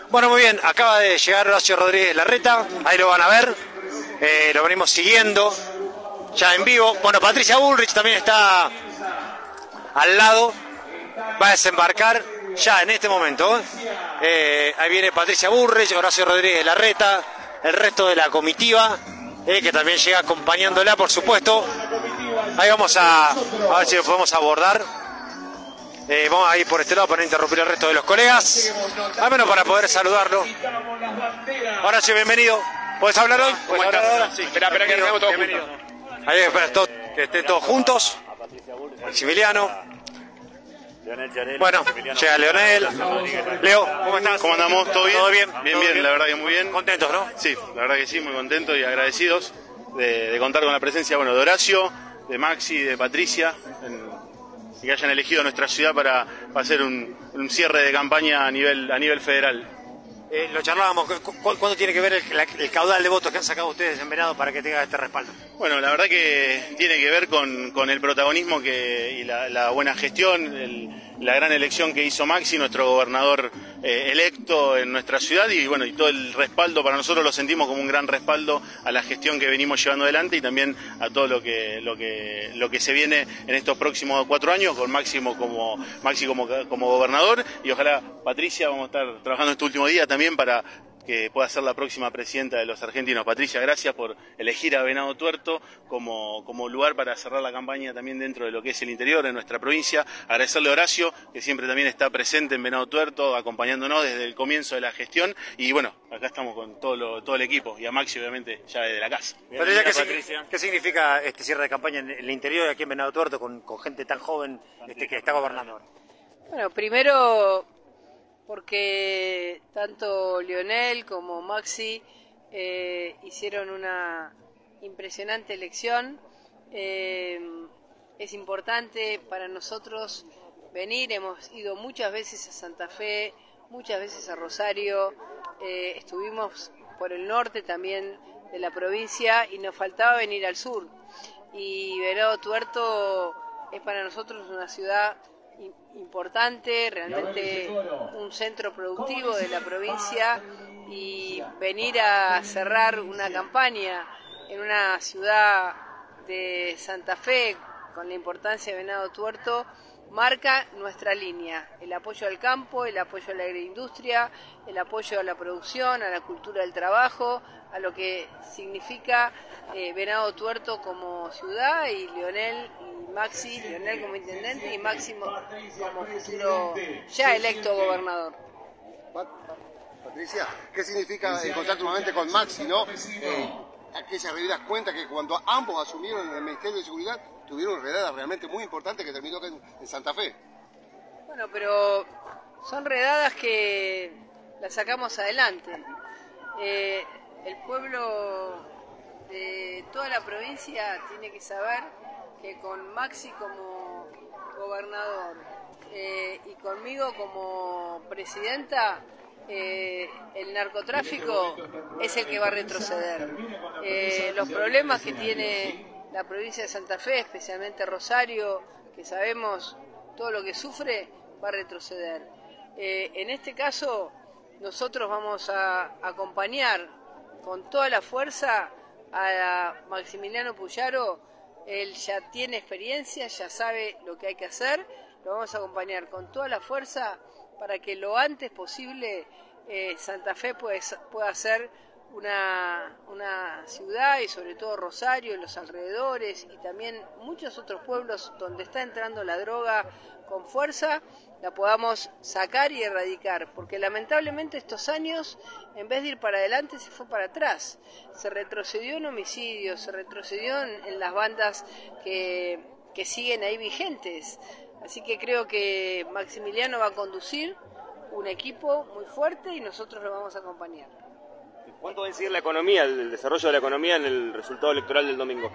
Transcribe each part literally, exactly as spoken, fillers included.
Bueno, muy bien, acaba de llegar Horacio Rodríguez Larreta, ahí lo van a ver, eh, lo venimos siguiendo ya en vivo. Bueno, Patricia Bullrich también está al lado, va a desembarcar ya en este momento. Eh, ahí viene Patricia Bullrich, Horacio Rodríguez Larreta, el resto de la comitiva, eh, que también llega acompañándola, por supuesto. Ahí vamos a, a ver si lo podemos abordar. Eh, vamos a ir por este lado para no interrumpir el resto de los colegas, al menos para poder saludarlo. Horacio, bienvenido. ¿Puedes hablar hoy? ¿Cómo estás? Ahora? Sí, espera, espera que estemos todos juntos. Ahí, espera, todo, que estén todos juntos. Maximiliano. Bueno, llega Leonel. Leo, ¿cómo estás? ¿Cómo andamos? ¿Todo bien? ¿Todo bien? Bien, ¿Todo bien, bien? La verdad que muy bien. Contentos, ¿no? Sí, la verdad que sí, muy contentos y agradecidos de, de contar con la presencia, bueno, de Horacio, de Maxi, de Patricia, en, y que hayan elegido nuestra ciudad para, para hacer un, un cierre de campaña a nivel, a nivel federal. Eh, lo charlábamos, ¿cu cu ¿cuándo tiene que ver el, la, el caudal de votos que han sacado ustedes en Venado para que tenga este respaldo? Bueno, la verdad que tiene que ver con, con el protagonismo que, y la, la buena gestión, el, la gran elección que hizo Maxi, nuestro gobernador eh, electo en nuestra ciudad, y bueno, y todo el respaldo, para nosotros lo sentimos como un gran respaldo a la gestión que venimos llevando adelante y también a todo lo que lo que lo que se viene en estos próximos cuatro años con Máximo como Maxi como, como gobernador, y ojalá Patricia, vamos a estar trabajando este último día también para que pueda ser la próxima presidenta de los argentinos. Patricia, gracias por elegir a Venado Tuerto como, como lugar para cerrar la campaña también dentro de lo que es el interior de nuestra provincia. Agradecerle a Horacio, que siempre también está presente en Venado Tuerto, acompañándonos desde el comienzo de la gestión. Y bueno, acá estamos con todo, lo, todo el equipo, y a Maxi obviamente ya desde la casa. Patricia, ¿qué, Patricia. ¿Qué significa este cierre de campaña en el interior de aquí en Venado Tuerto con, con gente tan joven este, que está gobernando? Bueno, primero porque tanto Leonel como Maxi eh, hicieron una impresionante elección. Eh, es importante para nosotros venir, hemos ido muchas veces a Santa Fe, muchas veces a Rosario, eh, estuvimos por el norte también de la provincia y nos faltaba venir al sur. Y Venado Tuerto es para nosotros una ciudad importante, realmente un centro productivo de la provincia, y venir a cerrar una campaña en una ciudad de Santa Fe con la importancia de Venado Tuerto marca nuestra línea: el apoyo al campo, el apoyo a la agroindustria, el apoyo a la producción, a la cultura del trabajo, a lo que significa eh, Venado Tuerto como ciudad, y Leonel y Maxi, Leonel como intendente y Máximo como futuro ya electo gobernador. Patricia, ¿qué significa encontrarte nuevamente con Maxi, no? Eh, aquellas revidas cuenta que cuando ambos asumieron el Ministerio de Seguridad tuvieron redadas realmente muy importantes que terminó en, en Santa Fe. Bueno, pero son redadas que las sacamos adelante. Eh, el pueblo de toda la provincia tiene que saber que con Maxi como gobernador eh, y conmigo como presidenta, eh, el narcotráfico es el que va a retroceder. Eh, los problemas que tiene la provincia de Santa Fe, especialmente Rosario, que sabemos todo lo que sufre, va a retroceder. Eh, en este caso, nosotros vamos a acompañar con toda la fuerza a Maximiliano Puyaro. Él ya tiene experiencia, ya sabe lo que hay que hacer, lo vamos a acompañar con toda la fuerza para que lo antes posible eh, Santa Fe pueda, pueda ser una, una ciudad, y sobre todo Rosario y los alrededores y también muchos otros pueblos donde está entrando la droga con fuerza, la podamos sacar y erradicar, porque lamentablemente estos años, en vez de ir para adelante, se fue para atrás. Se retrocedió en homicidios, se retrocedió en, en las bandas que, que siguen ahí vigentes. Así que creo que Maximiliano va a conducir un equipo muy fuerte y nosotros lo vamos a acompañar. ¿Cuánto va a incidir la economía, el desarrollo de la economía en el resultado electoral del domingo?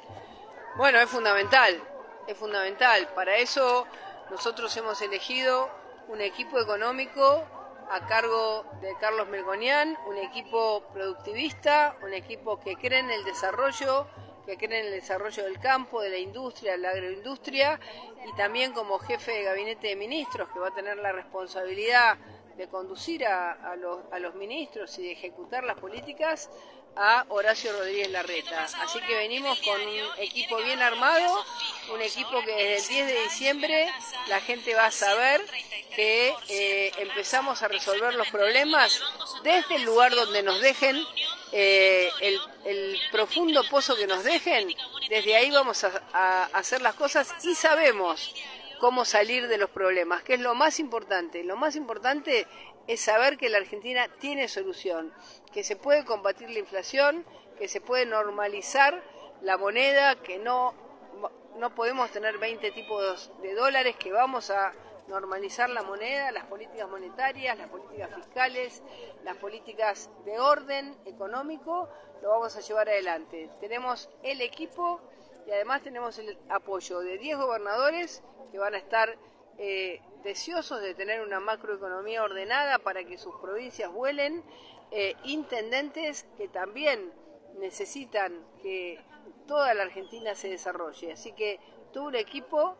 Bueno, es fundamental, es fundamental. Para eso nosotros hemos elegido un equipo económico a cargo de Carlos Melgonian, un equipo productivista, un equipo que cree en el desarrollo, que cree en el desarrollo del campo, de la industria, de la agroindustria, y también como jefe de gabinete de ministros, que va a tener la responsabilidad de conducir a, a, los, a los ministros y de ejecutar las políticas a Horacio Rodríguez Larreta. Así que venimos con un equipo bien armado, un equipo que desde el diez de diciembre la gente va a saber que eh, empezamos a resolver los problemas desde el lugar donde nos dejen, eh, el, el profundo pozo que nos dejen, desde ahí vamos a, a hacer las cosas y sabemos cómo salir de los problemas, que es lo más importante. Lo más importante es saber que la Argentina tiene solución, que se puede combatir la inflación, que se puede normalizar la moneda, que no, no podemos tener veinte tipos de dólares, que vamos a normalizar la moneda, las políticas monetarias, las políticas fiscales, las políticas de orden económico, lo vamos a llevar adelante. Tenemos el equipo y además tenemos el apoyo de diez gobernadores que van a estar eh, deseosos de tener una macroeconomía ordenada para que sus provincias vuelen, eh, intendentes que también necesitan que toda la Argentina se desarrolle. Así que todo un equipo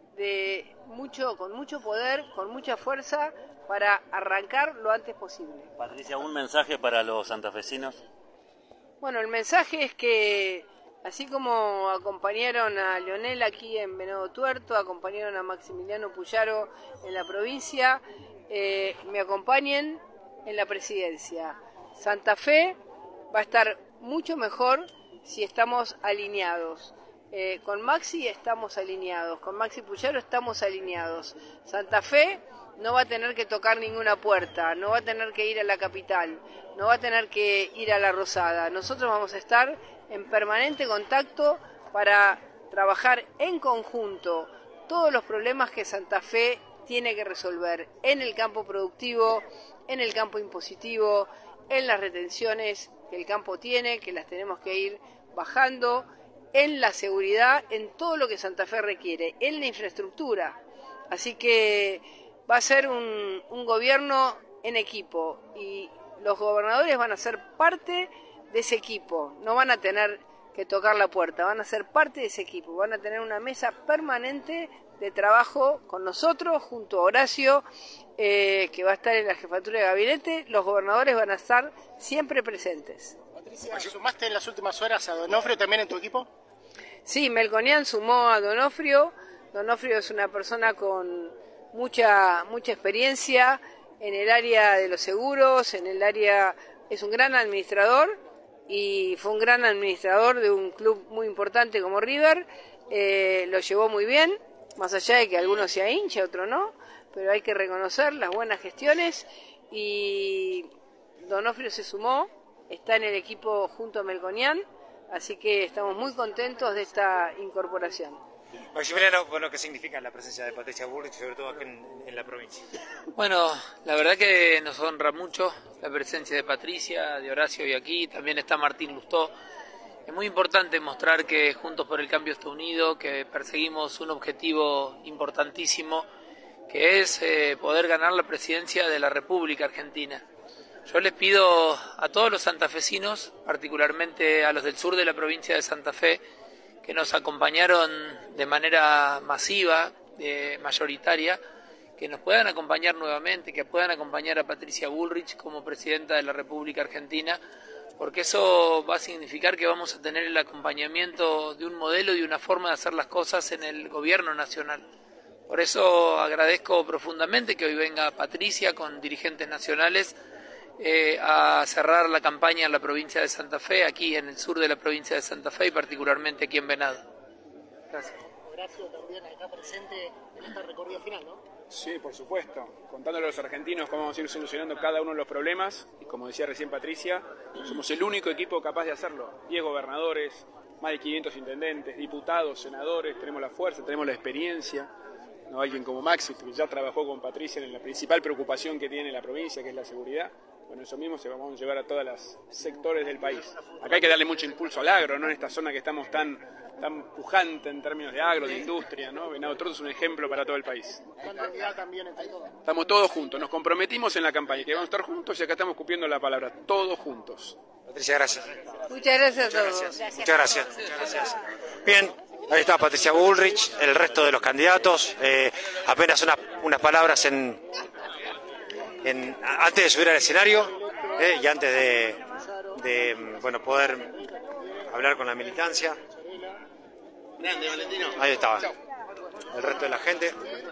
de mucho, con mucho poder, con mucha fuerza para arrancar lo antes posible. Patricia, ¿un mensaje para los santafesinos? Bueno, el mensaje es que así como acompañaron a Leonel aquí en Venado Tuerto, acompañaron a Maximiliano Puyaro en la provincia, eh, me acompañen en la presidencia. Santa Fe va a estar mucho mejor si estamos alineados. Eh, con Maxi estamos alineados, con Maxi Puyaro estamos alineados. Santa Fe no va a tener que tocar ninguna puerta, no va a tener que ir a la capital, no va a tener que ir a la Rosada. Nosotros vamos a estar en permanente contacto para trabajar en conjunto todos los problemas que Santa Fe tiene que resolver en el campo productivo, en el campo impositivo, en las retenciones que el campo tiene, que las tenemos que ir bajando, en la seguridad, en todo lo que Santa Fe requiere, en la infraestructura. Así que va a ser un, un gobierno en equipo y los gobernadores van a ser parte de ese equipo, no van a tener que tocar la puerta, van a ser parte de ese equipo, van a tener una mesa permanente de trabajo con nosotros, junto a Horacio, eh, que va a estar en la jefatura de gabinete. Los gobernadores van a estar siempre presentes. Patricia, ¿sumaste en las últimas horas a Donofrio también en tu equipo? Sí, Melconian sumó a Donofrio. Donofrio es una persona con mucha, mucha experiencia en el área de los seguros, en el área, es un gran administrador y fue un gran administrador de un club muy importante como River. Eh, lo llevó muy bien, más allá de que algunos sea hincha, otro no, pero hay que reconocer las buenas gestiones y Donofrio se sumó, está en el equipo junto a Melconian, así que estamos muy contentos de esta incorporación. Maximiliano, bueno, ¿qué significa la presencia de Patricia Bullrich, sobre todo aquí en, en la provincia? Bueno, la verdad que nos honra mucho la presencia de Patricia, de Horacio y aquí, también está Martín Lustó. Es muy importante mostrar que Juntos por el Cambio está unido, que perseguimos un objetivo importantísimo, que es eh, poder ganar la presidencia de la República Argentina. Yo les pido a todos los santafesinos, particularmente a los del sur de la provincia de Santa Fe, que nos acompañaron de manera masiva, eh, mayoritaria, que nos puedan acompañar nuevamente, que puedan acompañar a Patricia Bullrich como presidenta de la República Argentina, porque eso va a significar que vamos a tener el acompañamiento de un modelo y una forma de hacer las cosas en el gobierno nacional. Por eso agradezco profundamente que hoy venga Patricia con dirigentes nacionales Eh, a cerrar la campaña en la provincia de Santa Fe, aquí en el sur de la provincia de Santa Fe y particularmente aquí en Venado. Gracias. Horacio también acá presente en este recorrido final, ¿no? Sí, por supuesto. Contándole a los argentinos cómo vamos a ir solucionando cada uno de los problemas y como decía recién Patricia, somos el único equipo capaz de hacerlo. diez gobernadores, más de quinientos intendentes, diputados, senadores, tenemos la fuerza, tenemos la experiencia. No, alguien como Maxi, que ya trabajó con Patricia en la principal preocupación que tiene la provincia, que es la seguridad. Bueno, eso mismo se vamos a llevar a todos los sectores del país. Acá hay que darle mucho impulso al agro, ¿no? En esta zona que estamos tan, tan pujante en términos de agro, de industria, ¿no? Venado Tuerto es un ejemplo para todo el país. También entre todos. Estamos todos juntos, nos comprometimos en la campaña, que vamos a estar juntos y acá estamos cumpliendo la palabra, todos juntos. Patricia, gracias. Muchas gracias a todos. Muchas gracias. Muchas gracias. Bien, ahí está Patricia Bullrich, el resto de los candidatos. Eh, apenas una, unas palabras en... en, antes de subir al escenario eh, y antes de, de bueno, poder hablar con la militancia. Grande, Valentino. Ahí estaba el resto de la gente,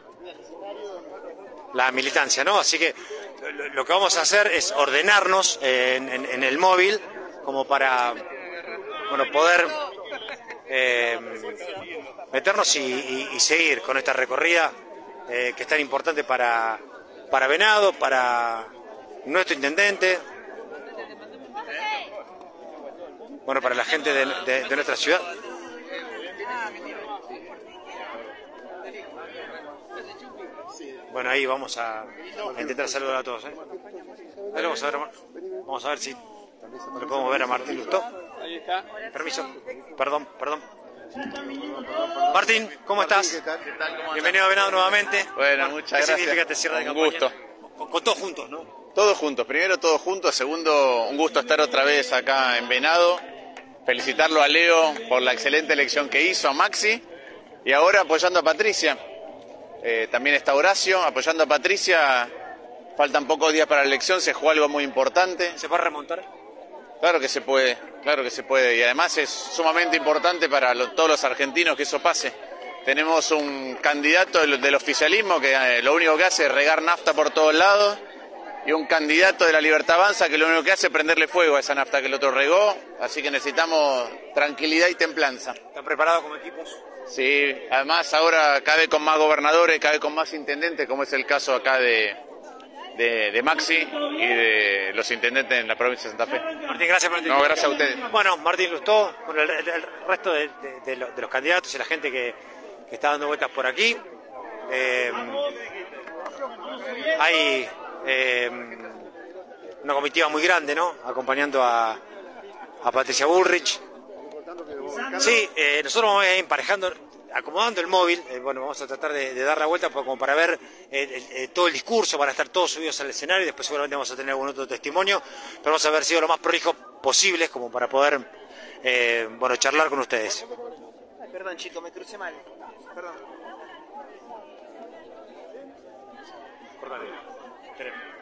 la militancia, ¿no? Así que lo, lo que vamos a hacer es ordenarnos en, en, en el móvil como para, bueno, poder eh, meternos y, y, y seguir con esta recorrida eh, que es tan importante para, para Venado, para nuestro intendente, bueno, para la gente de, de, de nuestra ciudad. Bueno, ahí vamos a, a intentar saludar a todos. ¿eh? Ahí vamos, a ver, vamos a ver si le podemos ver a Martín Lustó. Ahí está. Permiso. Perdón, perdón. Martín, ¿cómo estás? Bienvenido a Venado nuevamente. Bueno, muchas ¿Qué gracias. significa este cierre de Un campaña? gusto. Con, con todos juntos, ¿no? Todos juntos. Primero todos juntos. Segundo, un gusto estar otra vez acá en Venado. Felicitarlo a Leo por la excelente elección que hizo, a Maxi. Y ahora apoyando a Patricia. Eh, también está Horacio apoyando a Patricia. Faltan pocos días para la elección. Se jugó algo muy importante. ¿Se puede remontar? Claro que se puede. Claro que se puede. Y además es sumamente importante para lo, todos los argentinos que eso pase. Tenemos un candidato del, del oficialismo que eh, lo único que hace es regar nafta por todos lados. Y un candidato de la Libertad Avanza que lo único que hace es prenderle fuego a esa nafta que el otro regó. Así que necesitamos tranquilidad y templanza. ¿Están preparados como equipos? Sí, además ahora cada vez con más gobernadores, cada vez con más intendentes, como es el caso acá de, de, de Maxi y de los intendentes en la provincia de Santa Fe. Martín, gracias por el No, gracias a ustedes. Bueno, Martín Lustó, con el, el, el resto de, de, de, los, de los candidatos y la gente que, que está dando vueltas por aquí. Eh, hay eh, una comitiva muy grande, ¿no? Acompañando a, a Patricia Bullrich. Sí, eh, nosotros vamos a ir emparejando, acomodando el móvil, eh, bueno, vamos a tratar de, de dar la vuelta como para ver eh, eh, todo el discurso, van a estar todos subidos al escenario y después seguramente vamos a tener algún otro testimonio, pero vamos a haber sido lo más prolijos posibles como para poder, eh, bueno, charlar con ustedes. Ay, perdón, chico, me crucé mal, perdón. Cortale.